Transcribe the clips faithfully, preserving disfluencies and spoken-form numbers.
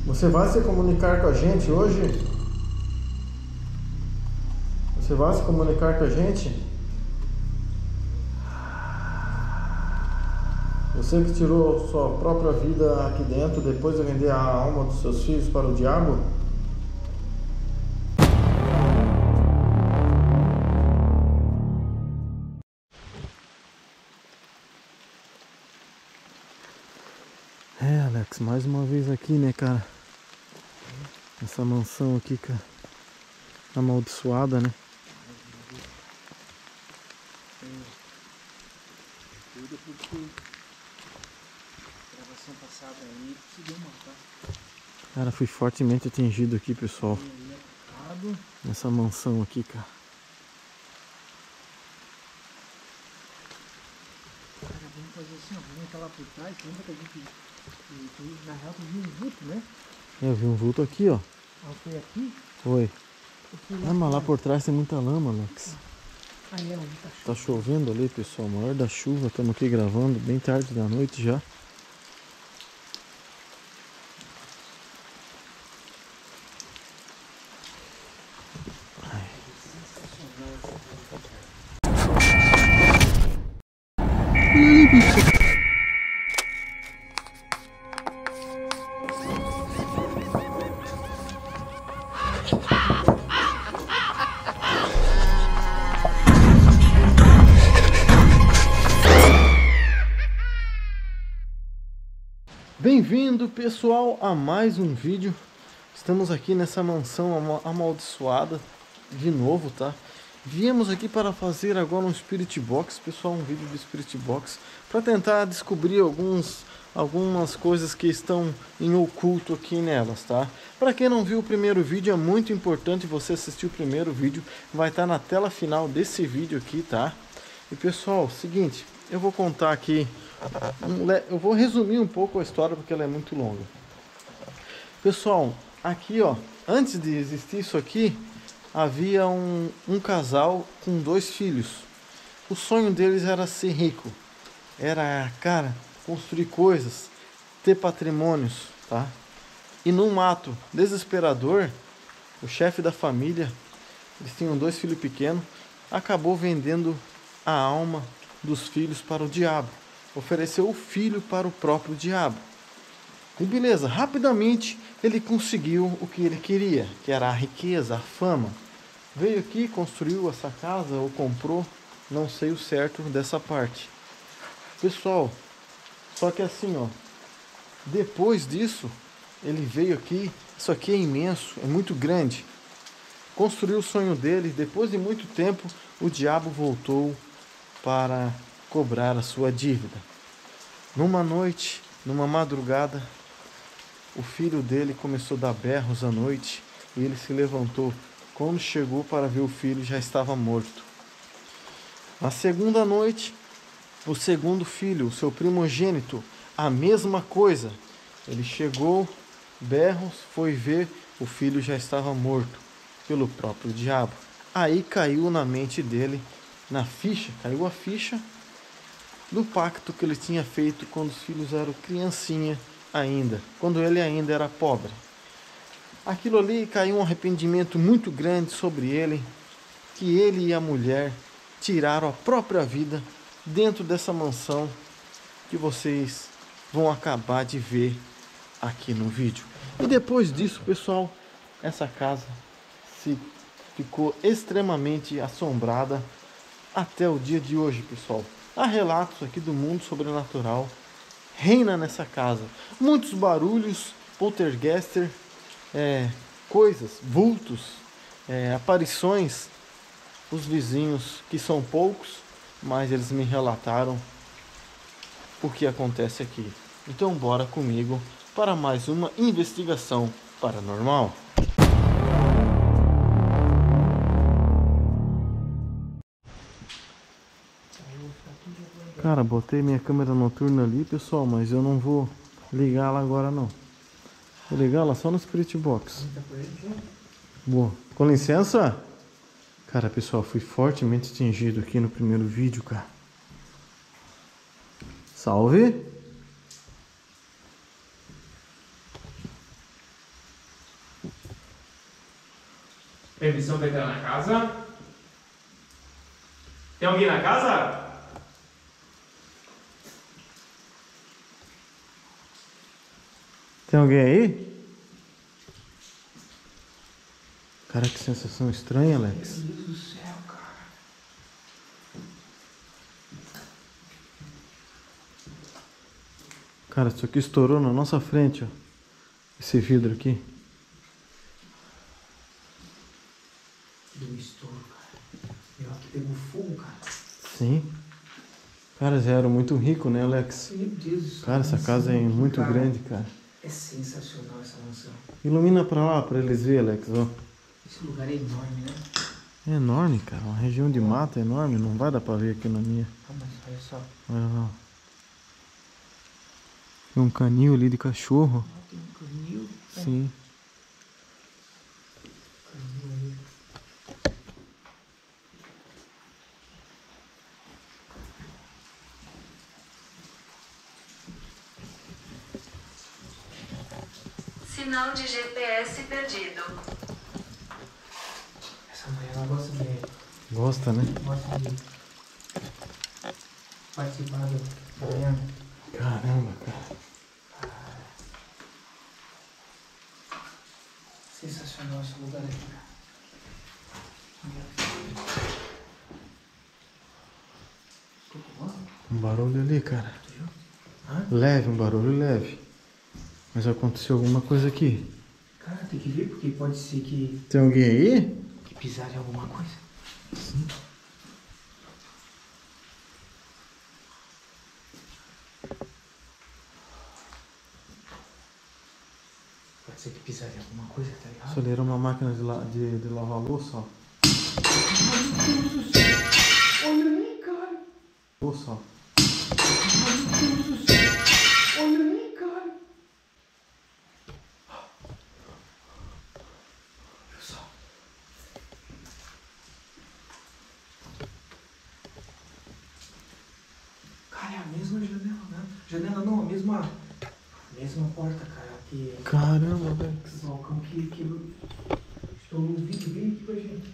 Você vai se comunicar com a gente hoje? Você vai se comunicar com a gente? Você que tirou sua própria vida aqui dentro depois de vender a alma dos seus filhos para o diabo? É, Alex, mais uma vez aqui, né, cara? Essa mansão aqui, cara, amaldiçoada, né? Tudo porque a gravação passada aí conseguiu matar. Cara, fui fortemente atingido aqui, pessoal. E Nessa mansão aqui, cara. Cara, vamos fazer assim, ó, vamos entrar lá por trás. Lembra que a gente, que, que, na real, tu viu um vulto, né? Eu vi um vulto aqui, ó. Ah, foi aqui? Foi. Lá Ah, mas lá fora. por trás tem muita lama, Alex. Ah, é, onde tá Tá chovendo. chovendo ali, pessoal. Maior da chuva. Estamos aqui gravando bem tarde da noite já. Bem-vindo, pessoal, a mais um vídeo. Estamos aqui nessa mansão amaldiçoada de novo, tá? Viemos aqui para fazer agora um Spirit Box, pessoal, um vídeo de Spirit Box, para tentar descobrir alguns, algumas coisas que estão em oculto aqui nelas, tá? Para quem não viu o primeiro vídeo, é muito importante você assistir o primeiro vídeo, vai estar na tela final desse vídeo aqui, tá? E pessoal, seguinte, eu vou contar aqui, eu vou resumir um pouco a história porque ela é muito longa. Pessoal, aqui ó, antes de existir isso aqui, havia um, um casal com dois filhos. O sonho deles era ser rico, era, cara, construir coisas, ter patrimônios, tá? E num ato desesperador, o chefe da família, eles tinham dois filhos pequenos, acabou vendendo a alma dos filhos para o diabo. Ofereceu o filho para o próprio diabo. E beleza, rapidamente ele conseguiu o que ele queria, que era a riqueza, a fama. Veio aqui, construiu essa casa ou comprou, não sei o certo dessa parte. Pessoal, só que assim, ó, depois disso, ele veio aqui, isso aqui é imenso, é muito grande. Construiu o sonho dele, depois de muito tempo, o diabo voltou para cobrar a sua dívida. Numa noite, numa madrugada, o filho dele começou a dar berros à noite e ele se levantou. Quando chegou para ver o filho, já estava morto. Na segunda noite, o segundo filho, o seu primogênito, a mesma coisa. Ele chegou, berros, foi ver, o filho já estava morto pelo próprio diabo. Aí caiu na mente dele, na ficha, caiu a ficha do pacto que ele tinha feito quando os filhos eram criancinha ainda, quando ele ainda era pobre. Aquilo ali caiu um arrependimento muito grande sobre ele, que ele e a mulher tiraram a própria vida dentro dessa mansão que vocês vão acabar de ver aqui no vídeo. E depois disso, pessoal, essa casa se ficou extremamente assombrada até o dia de hoje, pessoal. Há relatos aqui do mundo sobrenatural, reina nessa casa. Muitos barulhos, poltergeister, é, coisas, vultos, é, aparições. Os vizinhos, que são poucos, mas eles me relataram o que acontece aqui. Então bora comigo para mais uma investigação paranormal. Cara, botei minha câmera noturna ali, pessoal, mas eu não vou ligar ela agora não. Vou ligar ela só no Spirit Box. Boa. Com licença? Cara, pessoal, fui fortemente atingido aqui no primeiro vídeo, cara. Salve! Permissão pra entrar na casa. Tem alguém na casa? Tem alguém aí? Cara, que sensação estranha, Alex. Meu Deus do céu, cara. Cara, isso aqui estourou na nossa frente, ó. Esse vidro aqui. Deu um estouro, cara. Meu, aqui pegou fogo, cara. Sim. Cara, eles eram muito ricos, né, Alex? Meu Deus do céu. Cara, essa casa é muito Cara, grande, cara. É sensacional essa mansão. Ilumina pra lá, pra eles verem, Alex, ó. Esse lugar é enorme, né? É enorme, cara. Uma região de mata enorme. Não vai dar pra ver aqui na minha. Ah, mas olha só. Olha lá. Tem um canil ali de cachorro. Ah, tem um canil. Sim. Canil ali. Sinal de G P S perdido. Essa mulher ela gosta de. Gosta, né? Gosta de participar do programa. Caramba, cara. Sensacional esse lugar aqui, cara. Um barulho ali, cara. Hã? Leve, um barulho leve. Mas aconteceu alguma coisa aqui. Cara, tem que ver porque pode ser que, Tem alguém aí? que pisar em alguma coisa. Sim. Pode ser que pisar em alguma coisa, tá ligado? Isso ali era uma máquina de, la de, de lavar louça, ó. Olha ali, cara. Louça, ó. Olha ali, cara. Olha só. Cara, é a mesma janela, né? Janela não, a mesma. A mesma porta, cara. Que. Caramba, Alex. O balcão que. que estou no vídeo bem aqui pra gente.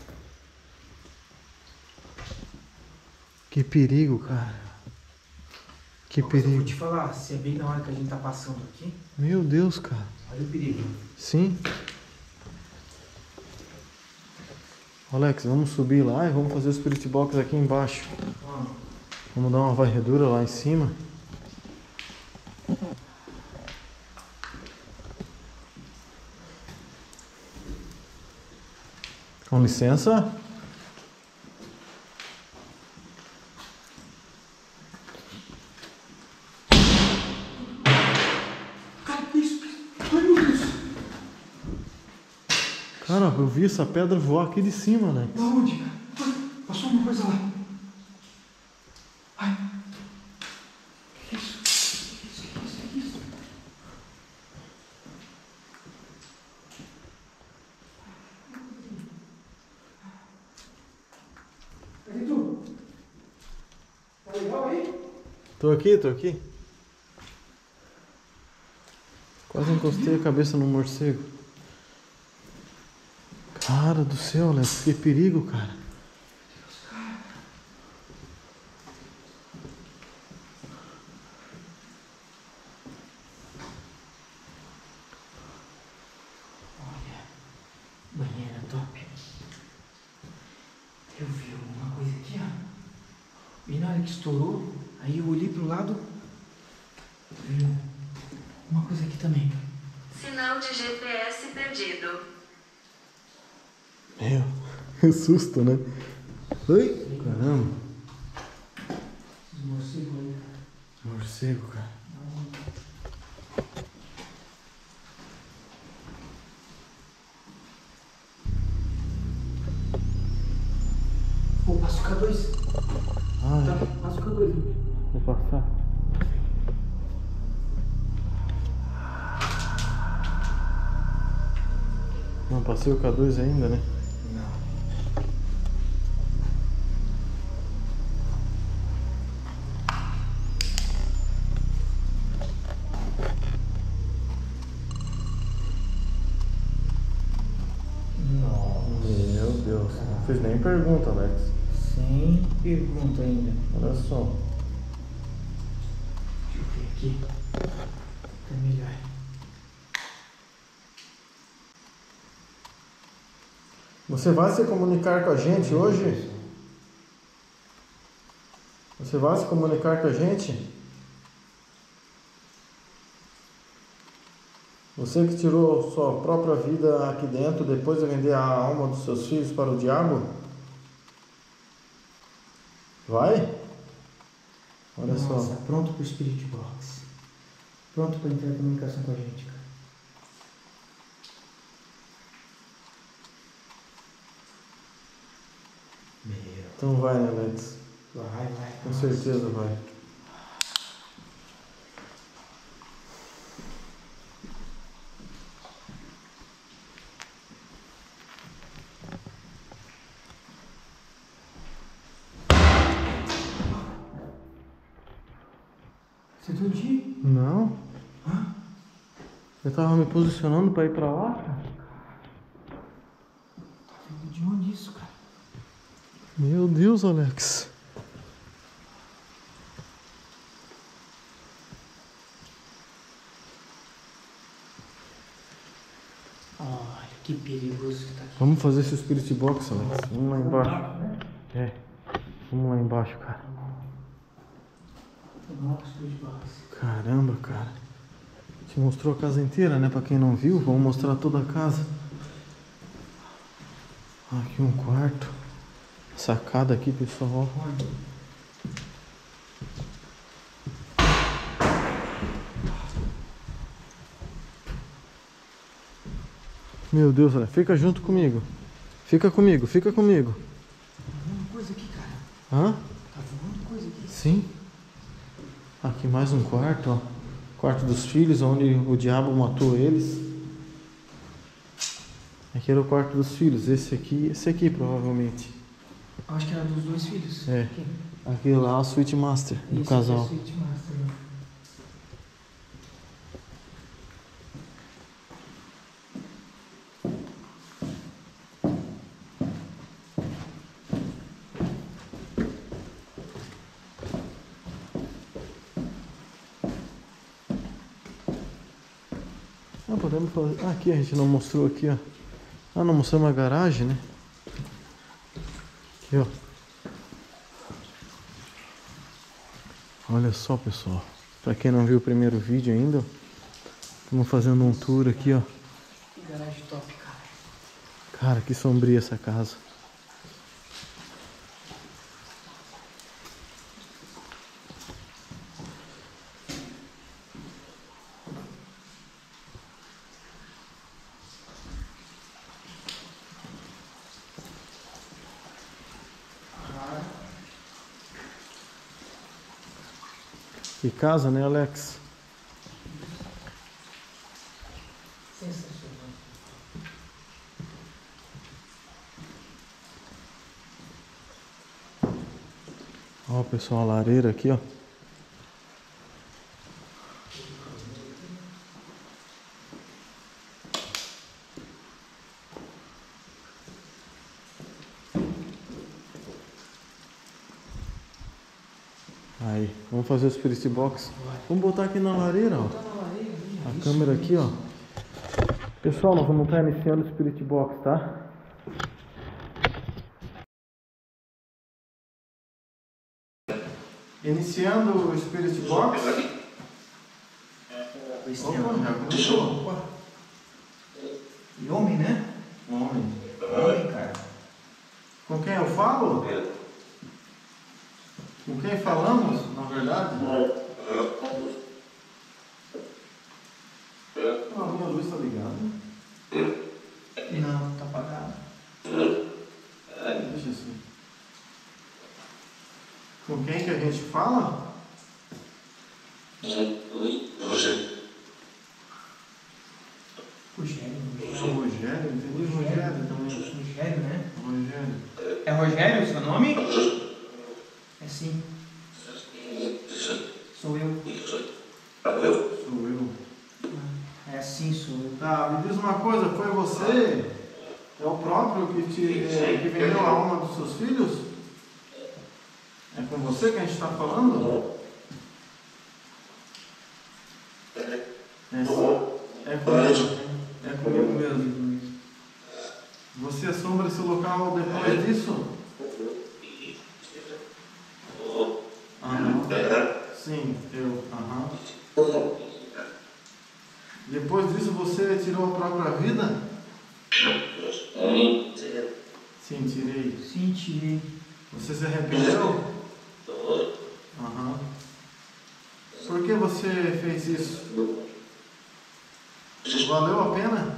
Que perigo, cara. Que Uma coisa eu perigo. vou te falar, se é bem na hora que a gente tá passando aqui, Meu Deus, cara. olha o perigo. Sim. Alex, vamos subir lá e vamos fazer o Spirit Box aqui embaixo. Ó, Vamos dar uma varredura lá em cima. Com licença. cara, que isso? Ai, meu Deus. Cara, eu vi essa pedra voar aqui de cima, Alex. Da onde, cara? Ai, passou uma coisa lá. Ai. Que isso? Que isso? Que isso? Que isso? Aí, tu? Tá legal aí? Tô aqui, tô aqui. Quase encostei a cabeça no morcego. Cara do céu, Alex, que perigo, cara. Olha, banheira top. Eu vi alguma coisa aqui, ó. Bem na hora que estourou, aí eu olhei pro lado, vi uma coisa aqui também. Sinal de G P S perdido. Meu, que susto, né? Ai, caramba. Esses morcegos aí, cara. Morcego, cara. Pô, passa o K dois. Ai, Tá, passa o K dois. vou passar. Não passei o K dois ainda, né? Não. Não fiz nem pergunta, Alex. Sem pergunta ainda. Olha só. Deixa eu ver aqui. Tá melhor. Você vai se comunicar com a gente hoje? Você vai se comunicar com a gente? Você que tirou sua própria vida aqui dentro depois de vender a alma dos seus filhos para o diabo? Vai? Olha Nossa, só. pronto pro Spirit Box. Pronto para entrar em comunicação com a gente, cara. Meu. Então vai, né, Alex? Vai, vai. Com nossa. certeza vai. Você tá onde? Não? Hã? Eu tava me posicionando para ir para lá, cara. Tá vindo de onde isso, cara? Meu Deus, Alex. Olha, que perigoso que tá aqui. Vamos fazer esse Spirit Box, Alex. Vamos lá embaixo. É. Vamos lá embaixo, cara. Vamos pro Spirit Box. Caramba, cara. Te mostrou a casa inteira, né? Pra quem não viu, vamos mostrar toda a casa. Aqui um quarto. Sacada aqui, pessoal. Onde? Meu Deus, olha, fica junto comigo. Fica comigo, fica comigo. Tá voando coisa aqui, cara. Hã? Tá voando coisa aqui. Sim. Aqui mais um quarto, ó. Quarto dos filhos, onde o diabo matou eles. Aqui era o quarto dos filhos. Esse aqui, esse aqui provavelmente. Acho que era dos dois filhos. É. Aqui. Aqui lá, a Suite Master do Esse casal. aqui é Suite Master, né? Ah, podemos fazer. Ah, aqui a gente não mostrou aqui, ó. Ah, não mostramos a garagem, né? Aqui, ó. Olha só, pessoal. Pra quem não viu o primeiro vídeo ainda, estamos fazendo um tour aqui, ó. Que garagem top, cara. Cara, que sombria essa casa. Que casa, né, Alex? Sensacional. Ó, pessoal, a lareira aqui, ó. Aí, vamos fazer o Spirit Box. Vamos botar aqui na lareira, ó. Tá na lareira ali, A isso, câmera aqui, ó. Pessoal, nós vamos estar iniciando o Spirit Box, tá? Iniciando o Spirit Box. Opa, já começou. E homem, né? Homem. Homem, cara. Com quem eu falo? Com quem falamos, na verdade? Ah, a minha luz tá ligada. Não, tá apagado. Deixa assim. Com quem que a gente fala? Rogério. Sou Rogério, entendi Rogério também. Rogério, né? Rogério. É Rogério o seu nome? É sim. Sou eu. Sou eu. É sim, sou eu. Tá, me diz uma coisa, foi você É o próprio que, te, é, que vendeu a alma dos seus filhos? É com você que a gente está falando? É, é comigo. É comigo mesmo. Você assombra esse local depois disso? Aham. Sim, eu. Aham. Depois disso você tirou a própria vida? Sim, tirei. Sim, tirei. Você se arrependeu? Aham. Por que você fez isso? Valeu a pena?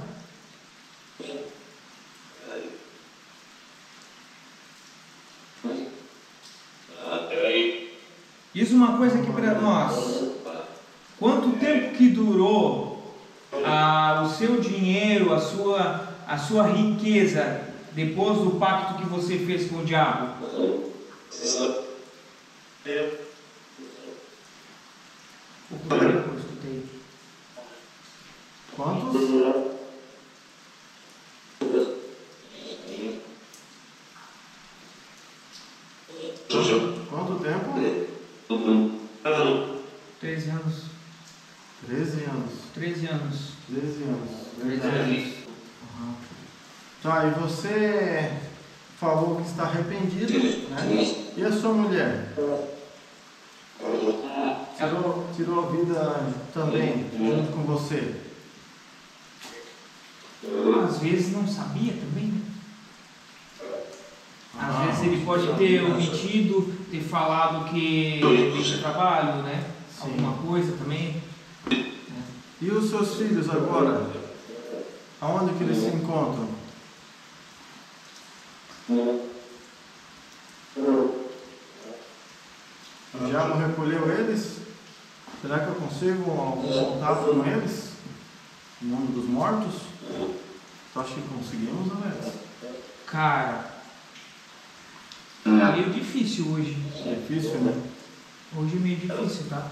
Diz uma coisa aqui para nós. Quanto tempo que durou ah, o seu dinheiro, a sua, a sua riqueza, depois do pacto que você fez com o diabo? Pouco tempo eu escutei. Quantos? Quanto tempo? Treze anos. Treze anos. Treze anos. Treze anos. Treze anos. Uhum. Tá, e você falou que está arrependido, né? E a sua mulher? Tirou, tirou a vida também, junto com você? Às vezes não sabia também, né? Às Ah, vezes ele pode ter omitido, ter falado que deixa trabalho, né? Sim. Alguma coisa também. E os seus filhos agora? Aonde que eles se encontram? O diabo recolheu eles? Será que eu consigo algum contato com eles? No mundo dos mortos? Tu acha que conseguimos, Alex? Cara, é meio difícil hoje. É difícil, né? Hoje é meio difícil, tá?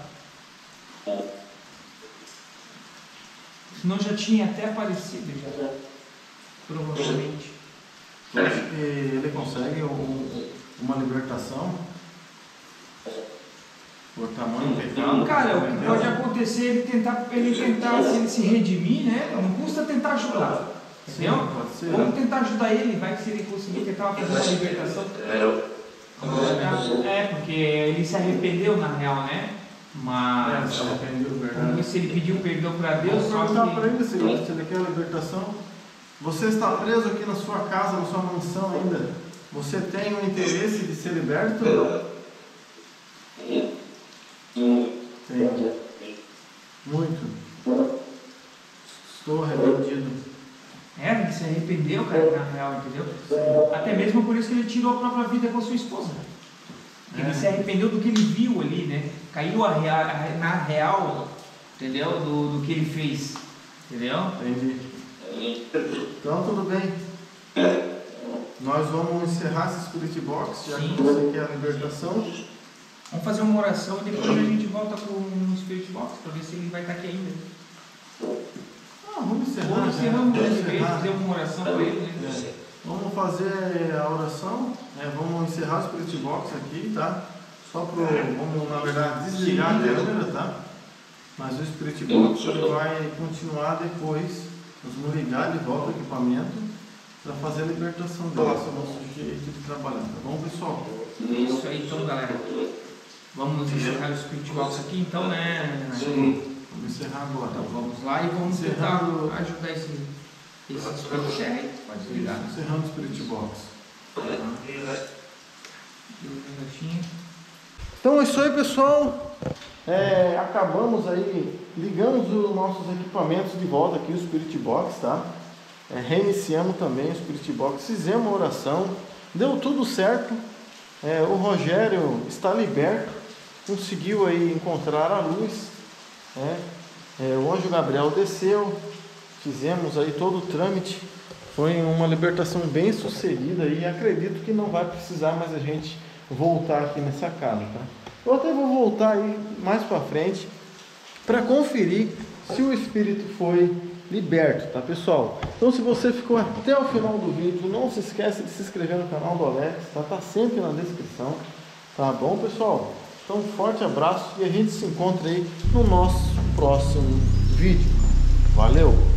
Senão já tinha até aparecido, já. Provavelmente. Tu acha que ele consegue um, uma libertação? Por tamanho pecado? Cara, o que pode acontecer é ele tentar, ele tentar se, ele se redimir, né? Não custa tentar ajudar. Entendeu? Sim, pode ser. Vamos tentar ajudar ele, vai que se ele conseguir tentar fazer uma libertação. É, porque ele se arrependeu na real, né? Mas É, se arrependeu, vamos ver verdade. se ele pediu perdão para Deus. Vamos Só perguntar para que... ele se se ele quer a libertação. Você está preso aqui na sua casa, na sua mansão ainda. Você tem o interesse de ser liberto? Tenho. Muito. Estou arrependido. É, ele se arrependeu, cara, na real, entendeu? Até mesmo por isso que ele tirou a própria vida com a sua esposa. Ele É. se arrependeu do que ele viu ali, né? Caiu a real, a- na real, entendeu? Do, do que ele fez, entendeu? Entendi. Então tudo bem. Nós vamos encerrar esse Spirit Box, já Sim. que você quer a libertação. Vamos fazer uma oração e depois a gente volta com o Spirit Box para ver se ele vai estar aqui ainda. Ah, vamos encerrar. Vamos já. encerrando Vamos desse jeito, encerrar. fazer uma oração para ele, né? É. Vamos fazer a oração, né? Vamos encerrar o Spirit Box aqui, tá? Só pro, vamos na verdade desligar a câmera, tá? Mas o Spirit Box ele vai continuar depois. Nós vamos ligar de volta o equipamento para fazer a libertação dele. Esse é o nosso jeito de trabalhar, tá bom, pessoal? Isso aí, então, galera. Vamos encerrar o Spirit Box aqui, então, né? Vamos encerrar agora. Então vamos lá e vamos tentar Encerrando. ajudar esse, esse Spirit Share aí. Pode desligar. Encerrando o Spirit Box. Então é isso aí, pessoal. É, acabamos aí, ligamos os nossos equipamentos de volta aqui, o Spirit Box, tá? É, reiniciamos também o Spirit Box, fizemos uma oração, deu tudo certo. É, o Rogério está liberto, conseguiu aí encontrar a luz. É, é, o anjo Gabriel desceu, fizemos aí todo o trâmite. Foi uma libertação bem sucedida e acredito que não vai precisar mais a gente voltar aqui nessa casa, tá? Eu até vou voltar aí mais para frente para conferir se o espírito foi liberto, tá pessoal? Então se você ficou até o final do vídeo, não se esquece de se inscrever no canal do Alex, tá? Tá sempre na descrição, tá bom pessoal? Então um forte abraço e a gente se encontra aí no nosso próximo vídeo. Valeu!